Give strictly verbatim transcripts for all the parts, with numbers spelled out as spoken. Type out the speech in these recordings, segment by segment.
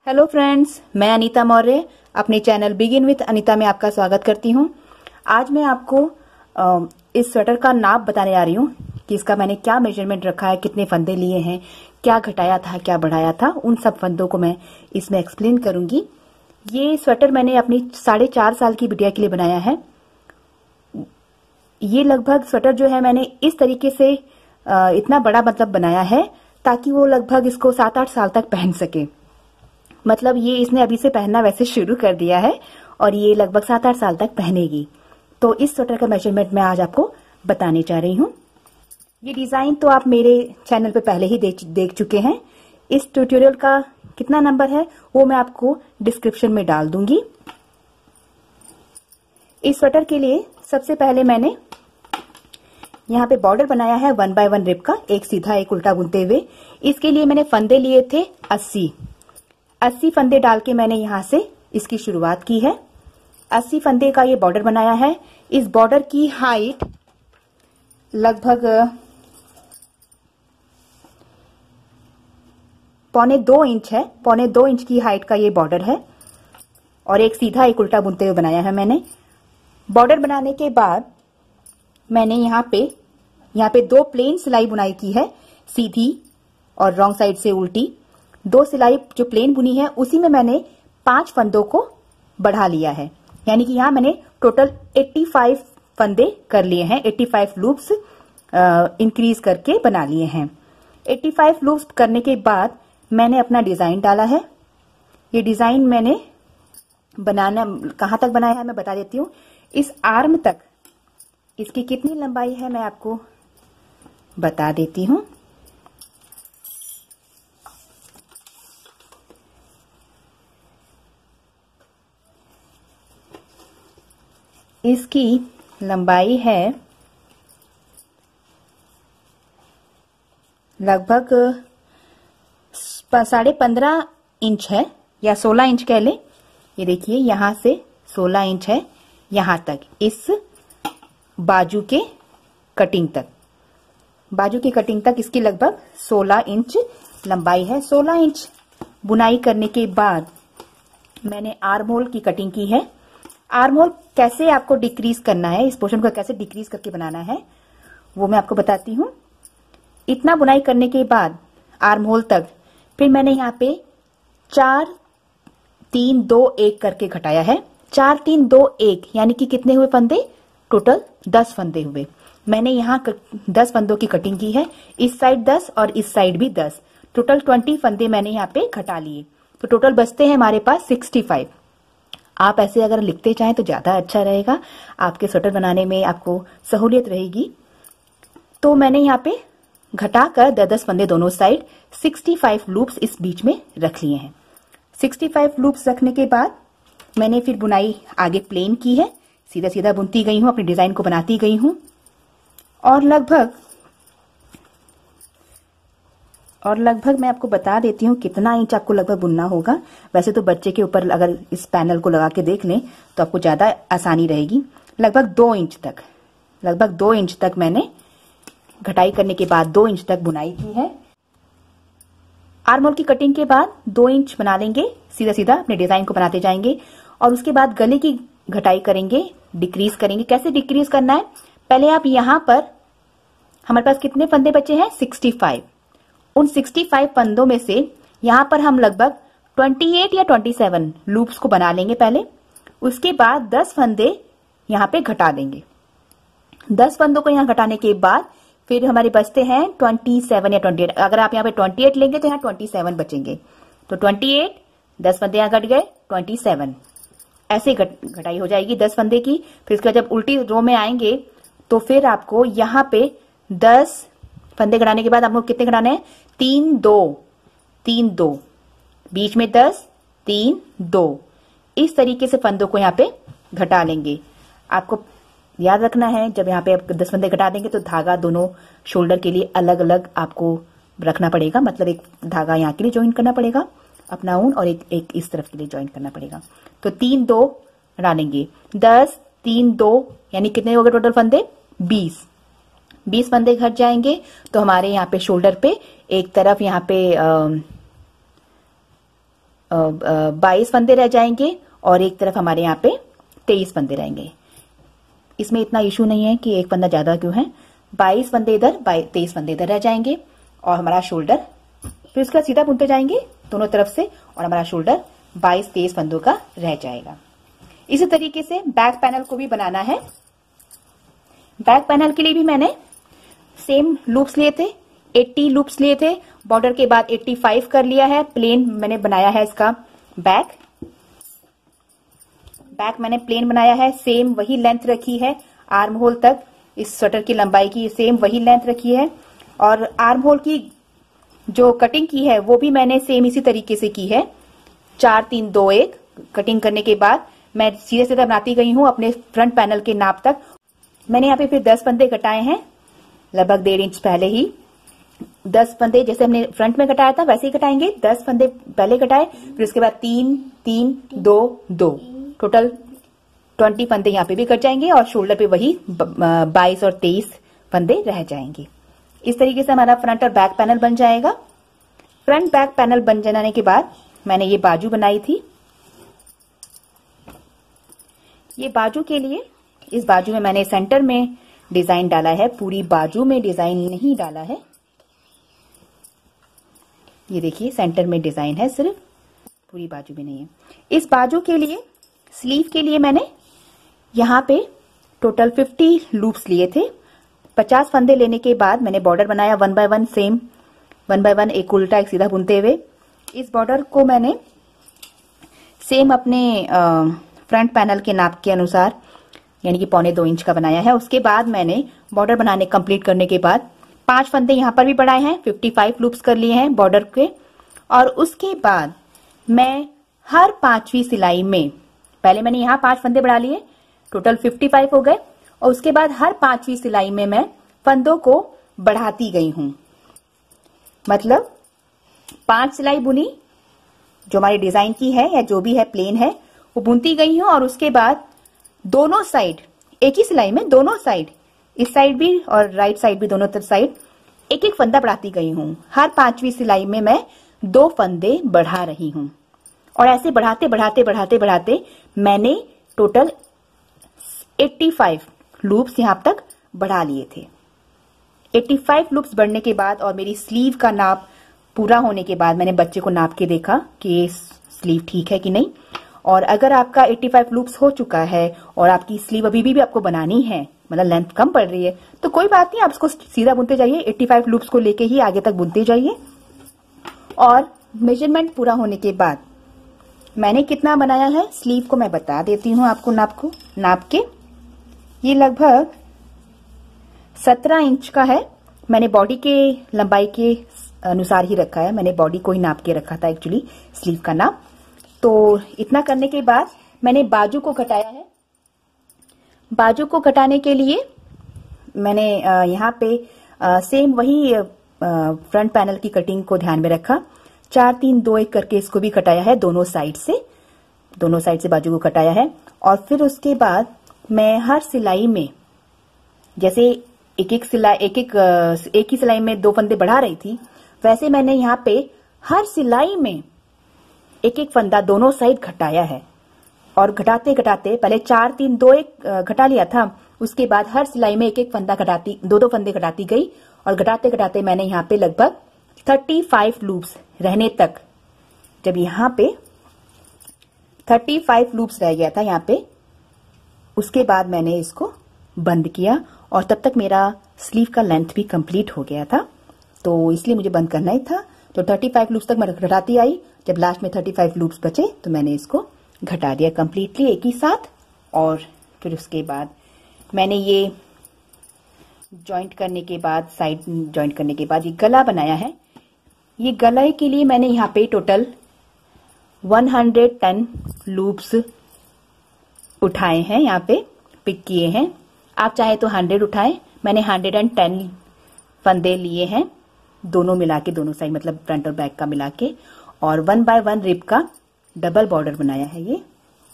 Hello friends, मैं अनीता मौर्य अपने channel begin with Anita में आपका स्वागत करती हूँ। आज मैं आपको इस स्वेटर का नाप बताने जा रही हूँ कि इसका मैंने क्या मेजरमेंट रखा है, कितने फंदे लिए हैं, क्या घटाया था, क्या बढ़ाया था, उन सब फंदों को मैं इसमें एक्सप्लेन करूंगी। ये स्वेटर मैंने अपनी साढ़े चार साल की बिटिया के लिए बनाया है। ये लगभग स्वेटर जो है मैंने इस तरीके से इतना बड़ा मतलब बनाया है ताकि वो लगभग इसको सात आठ साल तक पहन सके। मतलब ये इसने अभी से पहनना वैसे शुरू कर दिया है और ये लगभग सात आठ साल तक पहनेगी। तो इस स्वेटर का मेजरमेंट मैं आज आपको बताने जा रही हूँ। ये डिजाइन तो आप मेरे चैनल पे पहले ही देख, देख चुके हैं। इस ट्यूटोरियल का कितना नंबर है वो मैं आपको डिस्क्रिप्शन में डाल दूंगी। इस स्वेटर के लिए सबसे पहले मैंने यहाँ पे बॉर्डर बनाया है वन बाय वन रिप का, एक सीधा एक उल्टा बुनते हुए। इसके लिए मैंने फंदे लिए थे अस्सी अस्सी फंदे डाल के मैंने यहां से इसकी शुरुआत की है। अस्सी फंदे का ये बॉर्डर बनाया है। इस बॉर्डर की हाइट लगभग पौने दो इंच है। पौने दो इंच की हाइट का ये बॉर्डर है और एक सीधा एक उल्टा बुनते हुए बनाया है मैंने। बॉर्डर बनाने के बाद मैंने यहाँ पे यहाँ पे दो प्लेन सिलाई बुनाई की है, सीधी और रॉन्ग साइड से उल्टी। दो सिलाई जो प्लेन बुनी है उसी में मैंने पांच फंदों को बढ़ा लिया है, यानी कि यहां मैंने टोटल पचासी फंदे कर लिए हैं। पचासी लूप्स इंक्रीज करके बना लिए हैं। पचासी लूप्स करने के बाद मैंने अपना डिजाइन डाला है। ये डिजाइन मैंने बनाना कहां तक बनाया है मैं बता देती हूँ। इस आर्म तक इसकी कितनी लंबाई है मैं आपको बता देती हूँ। इसकी लंबाई है लगभग साढ़े पंद्रह इंच है या सोलह इंच कह ले। ये देखिए यहां से सोलह इंच है यहां तक, इस बाजू के कटिंग तक। बाजू की कटिंग तक इसकी लगभग सोलह इंच लंबाई है। सोलह इंच बुनाई करने के बाद मैंने आर्म होल की कटिंग की है। आर्म होल कैसे आपको डिक्रीज करना है, इस पोर्शन को कैसे डिक्रीज करके बनाना है वो मैं आपको बताती हूँ। इतना बुनाई करने के बाद आर्म होल तक फिर मैंने यहाँ पे चार तीन दो एक करके घटाया है। चार तीन दो एक यानी कि कितने हुए फंदे? टोटल दस फंदे हुए। मैंने यहाँ दस फंदों की कटिंग की है, इस साइड दस और इस साइड भी दस। टोटल ट्वेंटी फंदे मैंने यहाँ पे घटा लिए, तो टोटल बचते हैं हमारे पास सिक्सटी फाइव। आप ऐसे अगर लिखते चाहें तो ज्यादा अच्छा रहेगा, आपके स्वेटर बनाने में आपको सहूलियत रहेगी। तो मैंने यहाँ पे घटाकर दस दस फंदे दोनों साइड पैंसठ लूप्स इस बीच में रख लिए हैं। पैंसठ लूप्स रखने के बाद मैंने फिर बुनाई आगे प्लेन की है, सीधा सीधा बुनती गई हूं, अपनी डिजाइन को बनाती गई हूं और लगभग और लगभग मैं आपको बता देती हूँ कितना इंच आपको लगभग बुनना होगा। वैसे तो बच्चे के ऊपर अगर इस पैनल को लगा के देख लें तो आपको ज्यादा आसानी रहेगी। लगभग दो इंच तक लगभग दो इंच तक मैंने घटाई करने के बाद दो इंच तक बुनाई की है। आर्म होल की कटिंग के बाद दो इंच बना लेंगे, सीधा सीधा अपने डिजाइन को बनाते जाएंगे और उसके बाद गले की घटाई करेंगे, डिक्रीज करेंगे। कैसे डिक्रीज करना है? पहले आप यहां पर हमारे पास कितने फंदे बचे हैं? Sixty five. उन पैंसठ फंदों में से यहां पर हम लगभग अट्ठाईस या सत्ताईस लूप्स को बना लेंगे पहले। उसके बाद दस फंदे यहां पे घटा देंगे। दस फंदों को यहां घटाने के बाद फिर हमारे बचते हैं सत्ताईस या अट्ठाईस। अगर आप यहां पे अट्ठाईस लेंगे तो यहां सत्ताईस बचेंगे। तो अट्ठाईस, दस फंदे यहां घट गए, सत्ताईस। ऐसे घटाई हो जाएगी दस फंदे की। फिर उसके बाद जब उल्टी रो में आएंगे तो फिर आपको यहां पे दस फंदे घटाने के बाद आपको कितने घटाने हैं? तीन दो तीन दो, बीच में दस, तीन दो। इस तरीके से फंदों को यहाँ पे घटा लेंगे। आपको याद रखना है जब यहाँ पे आप दस फंदे घटा देंगे तो धागा दोनों शोल्डर के लिए अलग अलग आपको रखना पड़ेगा। मतलब एक धागा यहाँ के लिए ज्वाइन करना पड़ेगा अपना ऊन और एक एक इस तरफ के लिए ज्वाइन करना पड़ेगा। तो तीन दो डालेंगे, दस तीन दो यानी कितने हो गए टोटल फंदे? बीस। बीस फंदे घट जाएंगे तो हमारे यहाँ पे शोल्डर पे एक तरफ यहाँ पे बाईस फंदे रह जाएंगे और एक तरफ हमारे यहाँ पे तेईस फंदे रहेंगे। इसमें इतना इशू नहीं है कि एक फंदा ज्यादा क्यों है। बाईस फंदे इधर, तेईस फंदे इधर रह जाएंगे और हमारा शोल्डर, फिर उसका सीधा बुनते जाएंगे दोनों तरफ से और हमारा शोल्डर बाईस तेईस फंदों का रह जाएगा। इसी तरीके से बैक पैनल को भी बनाना है। बैक पैनल के लिए भी मैंने सेम लूप्स लिए थे, अस्सी लूप्स लिए थे। बॉर्डर के बाद पचासी कर लिया है। प्लेन मैंने बनाया है इसका बैक बैक मैंने प्लेन बनाया है। सेम वही लेंथ रखी है आर्म होल तक, इस स्वेटर की लंबाई की सेम वही लेंथ रखी है। और आर्म होल की जो कटिंग की है वो भी मैंने सेम इसी तरीके से की है। चार तीन दो एक कटिंग करने के बाद मैं सीधे सीधे बनाती गई हूं अपने फ्रंट पैनल के नाप तक। मैंने यहाँ पे फिर दस फंदे कटाए हैं, लगभग डेढ़ इंच पहले ही। दस फंदे जैसे हमने फ्रंट में कटाया था वैसे ही कटाएंगे। दस फंदे पहले कटाए, फिर उसके बाद तीन तीन दो दो, टोटल ट्वेंटी फंदे यहाँ पे भी कट जाएंगे और शोल्डर पे वही बाईस और तेईस फंदे रह जाएंगे। इस तरीके से हमारा फ्रंट और बैक पैनल बन जाएगा। फ्रंट बैक पैनल बन जाने के बाद मैंने ये बाजू बनाई थी। ये बाजू के लिए, इस बाजू में मैंने सेंटर में डिजाइन डाला है, पूरी बाजू में डिजाइन नहीं डाला है। ये देखिए सेंटर में डिजाइन है, सिर्फ पूरी बाजू में नहीं है। इस बाजू के लिए, स्लीव के लिए मैंने यहाँ पे टोटल पचास लूप्स लिए थे। पचास फंदे लेने के बाद मैंने बॉर्डर बनाया one by one, same one by one, एक उल्टा एक सीधा बुनते हुए। इस बॉर्डर को मैंने सेम अपने फ्रंट पैनल के नाप के अनुसार यानी कि पौने दो इंच का बनाया है। उसके बाद मैंने बॉर्डर बनाने कंप्लीट करने के बाद पांच फंदे यहाँ पर भी बढ़ाए हैं, पचपन लूप्स कर लिए हैं बॉर्डर के। और उसके बाद मैं हर पांचवी सिलाई में, पहले मैंने यहाँ पांच फंदे बढ़ा लिए, टोटल पचपन हो गए। और उसके बाद हर पांचवी सिलाई में मैं फंदों को बढ़ाती गई हूं। मतलब पांच सिलाई बुनी जो हमारी डिजाइन की है या जो भी है प्लेन है वो बुनती गई हूं। और उसके बाद दोनों साइड, एक ही सिलाई में दोनों साइड, इस साइड भी और राइट साइड भी, दोनों तरफ साइड एक एक फंदा बढ़ाती गई हूं। हर पांचवी सिलाई में मैं दो फंदे बढ़ा रही हूं। और ऐसे बढ़ाते बढ़ाते बढ़ाते बढ़ाते मैंने टोटल पचासी लूप्स यहां तक बढ़ा लिए थे। पचासी लूप्स बढ़ने के बाद और मेरी स्लीव का नाप पूरा होने के बाद मैंने बच्चे को नाप के देखा कि ये स्लीव ठीक है कि नहीं। और अगर आपका पचासी लूप्स हो चुका है और आपकी स्लीव अभी भी, भी आपको बनानी है, मतलब लेंथ कम पड़ रही है, तो कोई बात नहीं, आप इसको सीधा बुनते जाइए। पचासी लूप्स को लेके ही आगे तक बुनते जाइए। और मेजरमेंट पूरा होने के बाद मैंने कितना बनाया है स्लीव को मैं बता देती हूँ आपको नाप को नाप के। ये लगभग सत्रह इंच का है। मैंने बॉडी के लंबाई के अनुसार ही रखा है, मैंने बॉडी को ही नाप के रखा था एक्चुअली स्लीव का नाप। तो इतना करने के बाद मैंने बाजू को कटाया है। बाजू को कटाने के लिए मैंने यहाँ पे सेम वही फ्रंट पैनल की कटिंग को ध्यान में रखा। चार तीन दो एक करके इसको भी कटाया है, दोनों साइड से दोनों साइड से बाजू को कटाया है। और फिर उसके बाद मैं हर सिलाई में, जैसे एक एक सिलाई एक एक एक ही सिलाई में दो फंदे बढ़ा रही थी, वैसे मैंने यहाँ पे हर सिलाई में एक एक फंदा दोनों साइड घटाया है। और घटाते घटाते पहले चार तीन दो एक घटा लिया था, उसके बाद हर सिलाई में एक एक फंदा घटाती, दो दो फंदे घटाती गई। और घटाते घटाते मैंने यहाँ पे लगभग पैंतीस लूप्स रहने तक, जब यहाँ पे पैंतीस लूप्स रह गया था यहाँ पे, उसके बाद मैंने इसको बंद किया। और तब तक मेरा स्लीव का लेंथ भी कंप्लीट हो गया था, तो इसलिए मुझे बंद करना ही था। तो पैंतीस लूप्स तक मैं घटाती आई। जब लास्ट में पैंतीस लूप्स बचे तो मैंने इसको घटा दिया कंप्लीटली एक ही साथ। और फिर उसके बाद मैंने ये जॉइंट करने के बाद, साइड जॉइंट करने के बाद ये गला बनाया है। ये गले के लिए मैंने यहाँ पे टोटल एक सौ दस लूप्स उठाए हैं, यहाँ पे पिक किए हैं। आप चाहे तो सौ उठाएं, मैंने एक सौ दस फंदे लिए हैं दोनों मिला के, दोनों साइड मतलब फ्रंट और बैक का मिला के। और वन बाय वन रिब का डबल बॉर्डर बनाया है। ये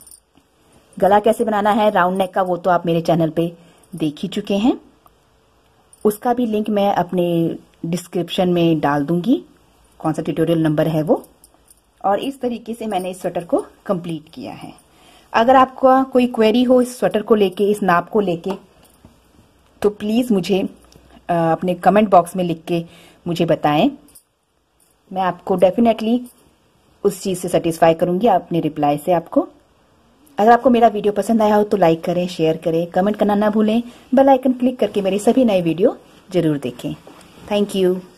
गला कैसे बनाना है राउंड नेक का, वो तो आप मेरे चैनल पे देख ही चुके हैं, उसका भी लिंक मैं अपने डिस्क्रिप्शन में डाल दूंगी, कौन सा ट्यूटोरियल नंबर है वो, और इस तरीके से मैंने इस स्वेटर को कंप्लीट किया है। अगर आपका कोई क्वेरी हो इस स्वेटर को लेके, इस नाप को लेके, तो प्लीज़ मुझे अपने कमेंट बॉक्स में लिख के मुझे बताएं। मैं आपको डेफिनेटली उस चीज़ से सेटिस्फाई करूंगी अपने रिप्लाई से आपको। अगर आपको मेरा वीडियो पसंद आया हो तो लाइक करें, शेयर करें, कमेंट करना ना भूलें। बेल आइकन क्लिक करके मेरे सभी नए वीडियो जरूर देखें। Thank you.